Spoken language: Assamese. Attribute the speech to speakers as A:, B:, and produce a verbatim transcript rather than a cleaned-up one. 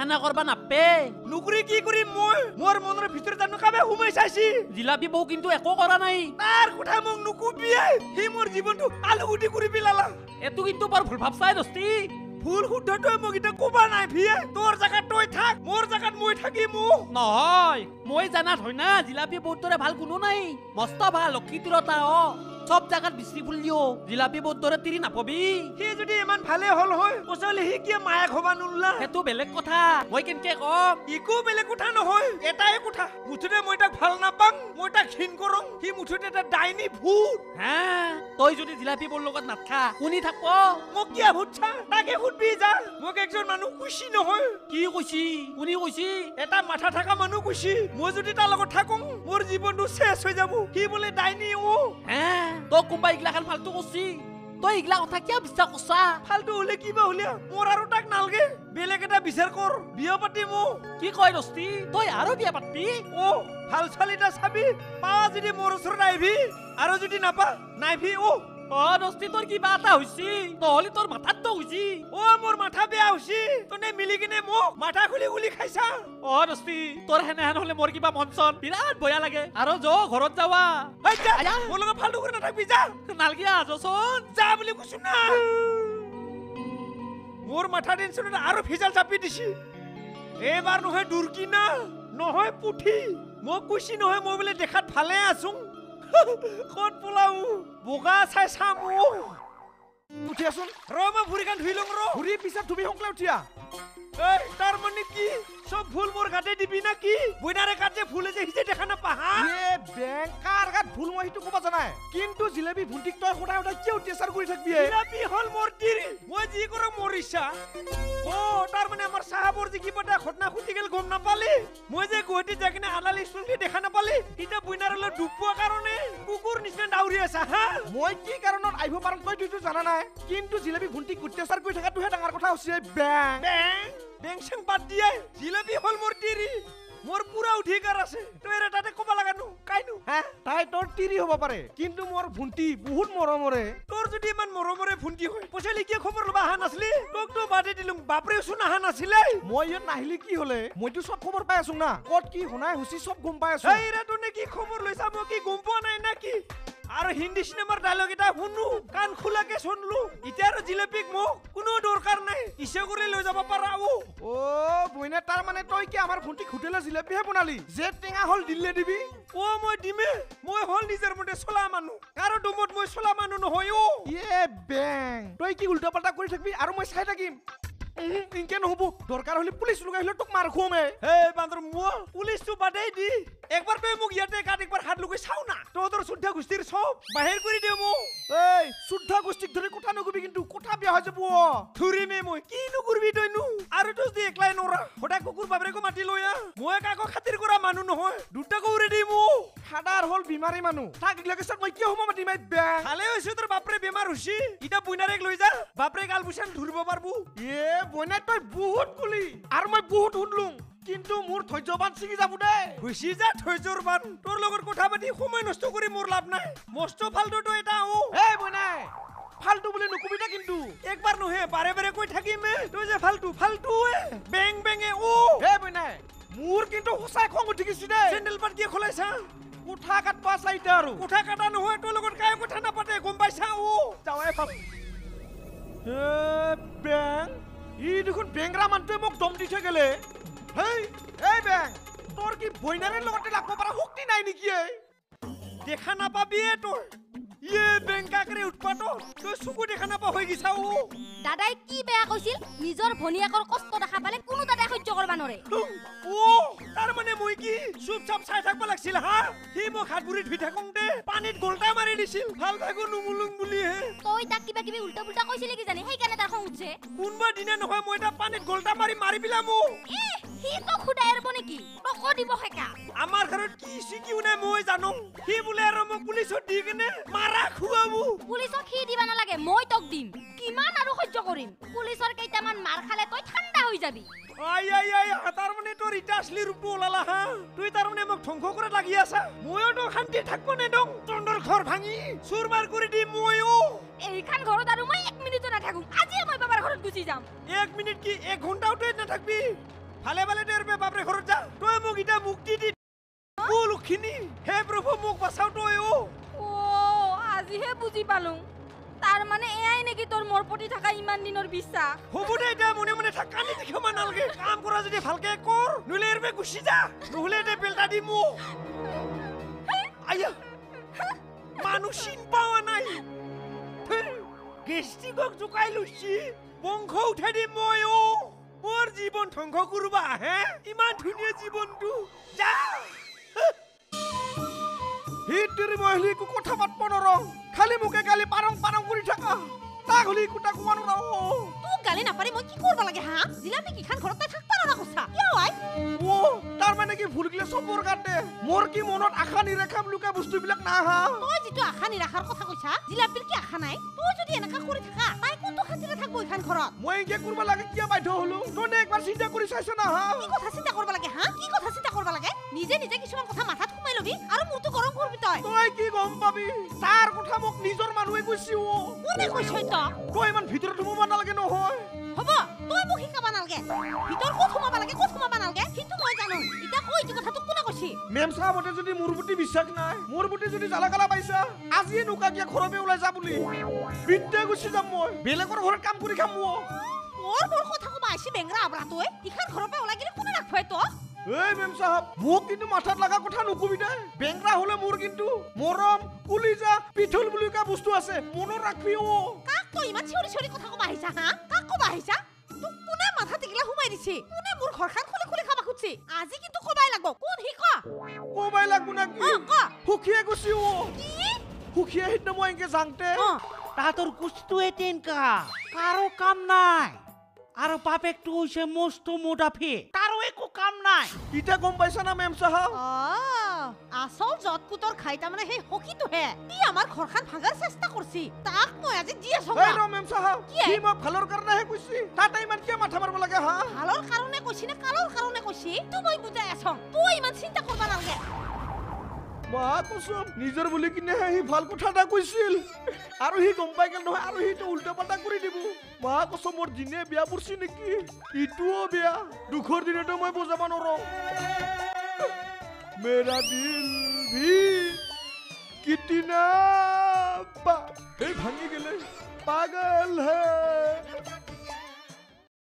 A: খানা কৰবা নাপে
B: নুকুৰি কি কৰিম মই মোৰ মনৰ ভিতৰত জানো কাবে সোমাই চাইছি
A: জিলাপি বৌ কিন্তু একো কৰা নাই
B: তাৰ কথা মোক নুকুবিয়ে সি মোৰ জীৱনটো আলুগুটি কৰি পেলালা
A: এটো কিন্তু বৰ ভুল ভাবছাই দস্তি
B: ভুল শুদ্ধটোৱে মোক এতিয়া ক'বা নাই ভিয়ে তোৰ জাগাত তই থাক মোৰ জাগাত মই থাকিম
A: নহয় মই জানাত হয় না জিলাপি বৌৰ দৰে ভাল কোনো নাই মস্ত ভাল লক্ষী তিৰতা অ সব জাগাত বিচৰি ফুলিও জিলাপি বৌৰ দৰে তিৰি নাপাবি
B: সি যদি ইমান ভালে হল হয় ওচৰলে সি কিয় মায়াক হবা নোলা
A: সেইটো বেলেগ কথা মই কেনকে কম
B: একো বেলেগ কথা নহয় এটাই কথা মুঠতে মই তাক ভাল নাপাং মই তাক ঘিন কৰং সি মুঠতে এটা ডাইনী ভূত
A: হা তই যদি জিলাপি বৌৰ লগত নাথা কোনি থাকব
B: মোক কিয় ভূতছা তাকে সুধবি যা মোক একজন মানুহ খুচি নহয়
A: কি কৈছি কোনি কৈছি
B: এটা মাথা থকা মানুহ কৈছি মই যদি তাৰ লগত থাকোঁ মোৰ জীৱনটো শেষ হৈ যাব সি বোলে ডাইনী ও
A: হা তই কোনবা ইগলাখান ফালতু কৰছি তই ইগলা কথা কিয় বিশ্বাস কৰছা
B: ফালতু হলে কিবা হলে মোৰ আৰু তাক নালগে বেলেগ এটা বিচাৰ কৰ বিয়া পাতি মোক
A: কি কয় দস্তি তই আৰু বিয়া পাতি
B: ও ভাল চালিটা চাবি পা যদি মোৰ ওচৰত আহিবি আৰু যদি নাপা নাইভি ও
A: অ দস্তি তোৰ কিবা এটা হৈছি নহলে তোৰ মাথাত তো হৈছি
B: ও মোৰ মাথা বেয়া হৈছি তনে মিলি কিনে মোক মাথা খুলি খুলি খাইছা
A: অ দস্তি তোৰ হেনেহেন হলে মোৰ কিবা মন চন বিৰাট বয়া লাগে আৰু য ঘৰত যাৱা
B: হৈ যা মোৰ লগত ফালতু কৰি নাথাকবি যা
A: নালগিয়া যচোন
B: যা বুলি কৈছো না মোৰ মাথা টেনচনত আৰু ফিজাল চাপি দিছি এবাৰ নহয় দুৰ্কি না নহয় পুঠি মোক কৈছি নহয় মই বোলে দেখাত ভালে আছো ক'ত পোলাও বোকা চাই চাম
C: উঠিয়াচোন
B: ৰ মই ভুৰিখন ধুই লওঁ ৰ
C: ঘূৰি পিছত তুমি সোনকালে উঠিয়া
B: এই তাৰ মানে কি সব ভুল মোৰ গাতে দিবি না কি বইনাৰে গাতে ভুলে যে হিজে দেখা না পাহা
C: এ বেংকাৰ গাত ভুল মই সেইটো ক'ব জানাই কিন্তু জিলেবি ভুলটিক তই সদায় সদায় কিয় অত্যাচাৰ কৰি থাকবি
B: জিলাপি হল মোৰ তিৰি মই যি কৰোঁ মোৰ ইচ্ছা ও তাৰ মানে আমাৰ সাহাবৰ যে কিবা এটা ঘটনা ঘটি গেল গম নাপালি মই যে গুৱাহাটীত যাই কিনে আলালি স্কুলকে দেখা নাপালি এতিয়া বইনাৰলৈ ডুব পোৱা কাৰণে কুকুৰ নিচিনা দাউৰি আছা হা
C: মই কি কাৰণত আহিব পাৰোঁ তই তুইতো জানা নাই কিন্তু জিলেবি ভুলটিক অত্যাচাৰ কৰি থকাটোহে ডাঙৰ কথা হৈছে বেং
B: বেং বেং চেং বাদ দিয়ে জিলাপি হল মোৰ তিৰি মোৰ পুৰা অধিকাৰ আছে তই এৰা তাতে ক'ব লাগা নো কাইনো
C: হা তাই তোৰ তিৰি হ'ব পাৰে কিন্তু মোৰ ভুন্টি বহুত মৰমৰে
B: তোৰ যদি ইমান মৰমৰে ভুন্টি হয় পইচালি কিয় খবৰ ল'বা অহা নাছিলি তোক তো বাদে দিলোঁ বাপৰে চোন অহা নাছিলে
C: মই ইয়াত নাহিলে কি হলে মইতো চব খবৰ পাই আছো না ক'ত কি শুনাই হুচি চব গম পাই আছো
B: এই ৰে তোনে কি খবৰ লৈছা মই কি গম পোৱা নাই নাকি আৰু হিন্দী সিনেমাৰ ডায়লগ এটা শুনো কাণ খোলাকে শুনলো এতিয়া আৰু জিলাপিক মোক কোনো দৰকাৰ নাই ইচ্ছা কৰি লৈ যাব পাৰা ও
C: ও বইনে তাৰ মানে তই কি আমাৰ ভুন্টিক হোটেলে জিলাপিহে বনালি যে টেঙা হল দিলে দিবি
B: ও মই দিমে মই হল নিজৰ মতে চলা মানুহ আৰু ডুমত মই চলা মানুহ নহয় ও
C: ইয়ে বেং তই কি উল্টা পাল্টা কৰি থাকিবি আৰু মই চাই থাকিম ইনকে নহব দৰকাৰ হলে পুলিচ লগাই হলে তোক মাৰ খুৱামে
B: হে বান্দৰ মই পুলিচটো বাদেই দি একবাৰ তই মোক ইয়াতে গাত একবাৰ হাত লগাই চাও না তহঁতৰ শুদ্ধা গোষ্ঠীৰ চব বাহিৰ কৰি দিওঁ মোক
C: এই শুদ্ধ গোষ্ঠীক ধৰি কথা নকবি কিন্তু কথা বেয়া হৈ যাব
B: ধৰিমে মই কি নকৰবি তইনো আৰু তই যদি একলাই নৰা সদায় কুকুৰ বাবৰেকো মাতি লৈ আহ মই কাকো খাতিৰ কৰা মানুহ নহয় দুটাকো উৰি দিম
C: ফাদাৰ হল বিমাৰী মানুহ তাক ইলাকেছত মই কিয় সময় মাতিম বেং
B: ভালে হৈছে তোৰ বাপৰে বেমাৰ হৈছি ইটা বুইনাৰেক লৈ যা বাপৰে গালবুচান ধৰিব পাৰবো
C: এ বইনাই তই বহুত কুলি আৰু মই বহুত শুনলুং কিন্তু মোৰ ধৈৰ্যবান ছিগি যাব দে
B: হৈছি যা ধৈৰ্যৰ বান তোৰ লগত কথা পাতি সময় নষ্ট কৰি মোৰ লাভ নাই মস্ত ফালতুটো এটা ও
C: এই বইনাই ফালতু বুলি নকবি না কিন্তু
B: একবাৰ নহে বাৰে বাৰে কৈ থাকিমে তই যে ফালতু ফালতু বেং বেঙে ও
C: এই বইনাই মোৰ কিন্তু সঁচাই খং উঠি গৈছি দে
B: চেণ্ডেল পাত কিয় খোলাইছা
C: কোঠা কাটবা চাইতে আৰু
B: কোঠা কাটা নহয় তোৰ লগত কাই কথা নাপাতে গম পাইছা ও
C: যাৱাই পাব এ বেং ই দেখোন বেংৰা মানুহটোৱে মোক দম দি থৈ গেলে হেই এই বেং তোৰ কি বইনাৰৰ লগতে লাগব পৰা শক্তি নাই নেকি
B: দেখা নাপাবিয়ে তই ইয়ে বেংকাকৰে উৎপাত তই চকু দেখা নাপা হৈ গিছা ও
D: দাদাই কি বেয়া কৈছিল নিজৰ ভনিয়াকৰ কষ্ট দেখা পালে কোনো দাদাই সহ্য কৰবা নৰে
B: ও তাৰ মানে মই কি চুপ চাপ চাই থাকবা লাগছিল হা সি মোক হাত ভৰি ধুই থাকোঁতে পানীত গোলটা মাৰি দিছিল ভাল ভাগো নুমুলুং বুলি হে
D: তই তাক কিবা কিবি উল্টা পুল্টা কৈছিলি কি জানি সেইকাৰণে তাৰ খং উঠছে
B: কোনবা দিনা নহয় মই এটা পানীত গোলটা মাৰি মাৰি পেলাম
D: সি তো খুদাই এৰব নেকি তক দিব হেকা
B: আমাৰ ঘৰত কি শিকিও নাই মই জানো সি বোলে আৰু মোক পুলিচত দি কিনে মাৰা খুৱাবো
D: পুলিচক সি দিবা নালাগে মই তক দিম কিমান আৰু সহ্য কৰিম পুলিচৰ কেইটামান মাৰ খালে তই ঠাণ্ডা হৈ যাবি
B: আই আই আই তাৰ মানে তোৰ ইটা আসলি ৰূপটো ওলালা হা তুই তাৰ মানে মোক ধ্বংস কৰা লাগি আছা ময়ো তো শান্তি থাকব নে দং তন্দৰ ঘৰ ভাঙি চুৰমাৰ কৰি দি ময়ো
D: এইখান ঘৰত আৰু মই এক মিনিটো নাথাকো আজি মই বাবাৰ ঘৰত গুচি যাম
B: এক মিনিট কি এক ঘণ্টাও তই নাথাকবি ভালে ভালে দেৰবে বাপৰে ঘৰত যা তই মোক ইটা মুক্তি দি ও লক্ষিণী হে প্ৰভু মোক বাঁচাও তই ও
D: ও আজিহে বুজি পালো তাৰ মানে এয়াই নেকি তোৰ মোৰ প্ৰতি থকা ইমান দিনৰ বিশ্বাস
B: হ'ব দে এতিয়া মনে মনে থাক কান্দি দেখাব নালাগে কাম কৰা যদি ভালকে কৰ নহলে এৰবে গুচি যা নহলে দে বেলটা দি মোক আয়া মানুহ চিন পাৱা নাই গেষ্টিকক জোকাই লৈছি বংশ উঠাই দিম মই ও মোৰ জীৱন ধ্বংস কৰবা হে ইমান ধুনীয়া জীৱনটো যা
C: হিতৰি মহিলি কো কথা পাতব নৰং খালি মুকে গালি পাৰং পাৰং কৰি থাকা তা গলি কুটা কুমান ৰ
D: তোক গালি নাপাৰি মই কি কৰিব লাগে হা জিলাপি কিখান ঘৰত তাই থাকবা না কৈছা কিয় আই
C: ও তাৰ মানে কি ভুল গিলে সবৰ কাটে মোৰ কি মনত আশা নিৰাখা লুকা বস্তু বিলাক না হা
D: তই যিটো আশা নিৰাখাৰ কথা কৈছা জিলাপিৰ কি আশা নাই তই যদি এনেকা কৰি থাকা তাই কোনটো খাতিৰে থাকব ইখান ঘৰত
C: মই একে কৰিব লাগে কিয় বাধ্য হলো তনে একবাৰ চিন্তা কৰি চাইছ না হা
D: কি কথা চিন্তা কৰিব লাগে হা কি কথা চিন্তা কৰিব লাগে নিজে নিজে কিছুমান কথা মাথাত সোমাই লবি আৰু মোৰটো গৰম কৰবি তই
C: তই কি গম পাবি তাৰ কথা মোক নিজৰ মানুহে কৈছি ও
D: কোনে কৈছ তই
C: তই ইমান ভিতৰত সোমাব নালাগে নহয়
D: হ'ব তই মোক শিকাব নালাগে ভিতৰ ক'ত সোমাব লাগে ক'ত সোমাব নালাগে সেইটো মই জানো এতিয়া কৈ এইটো কথাটো কোনে কৈছি
C: মেম সাহেবতে যদি মোৰ প্ৰতি বিশ্বাস নাই মোৰ প্ৰতি যদি জালাকালা পাইছা আজি নুকাকিয়া ঘৰবে ওলাই যা বুলি বিদ্যা গুচি যাম মই বেলেগৰ ঘৰত কাম কৰি খাম মই
D: মোৰ মোৰ কথা কবা আইছি বেংৰা আবৰা তই ইখান ঘৰৰ পৰা ওলাই গেলি কোনে ৰাখবই তই
C: এই মেম সাহেব মোক কিন্তু মাথাত লাগা কথা নকবি দে বেংৰা হলে মোৰ কিন্তু মৰম কুলিজা পিঠল বুলি কা বস্তু আছে মনত ৰাখবি ও
D: কাক তই ইমান চিঞৰি চিঞৰি কথা কবা আহিছা হা কাক কবা আহিছা তোক কোনে মাথা টিকলা সোমাই দিছে কোনে মোৰ ঘৰখান খুলি খুলি খাবা খুজিছে আজি কিন্তু কবাই লাগব কোন হি ক
C: কবাই লাগব না কি
D: অ ক
C: সুখিয়ে গুচি ও
D: কি
C: সুখিয়ে হিত মই এনকে জাংতে
D: অ
A: তাহাঁতৰ কুচটোৱে তেনেকা কাৰো কাম নাই আৰু বাপেকটো হৈছে মস্ত মোটাফি তাৰো একো কাম নাই
C: ইটা গম পাইছা না মেম সাহেব
D: অ আসল জতপুতৰ খাই তাৰমানে সেই হকিটোহে ই আমাৰ ঘৰখান ভাঙাৰ চেষ্টা কৰছি তাক মই আজি দি আছো
C: এই ৰ মেম সাহেব
D: কি
C: কি মই ভালৰ কাৰণে হে কৈছি তাতে ইমান কিয় মাথা মাৰব লাগে হা
D: ভালৰ কাৰণে কৈছি না কালৰ কাৰণে কৈছি তো মই বুজাই আছো তই ইমান চিন্তা কৰবা নালাগে
C: মা কসম নিজৰ বুলি কিনে হি ভাল কথা এটা কৈছিল আৰু হি গম পাই গেল নহয় আৰু হি তো উল্টা পাল্টা কৰি দিব মা কসম মোৰ দিনে বিয়া পৰছি নেকি ইটোও বিয়া দুখৰ দিনটো মই বুজাব নৰো মেৰা দিল ভি কিতনা পা এই ভাঙি গেলে পাগল হে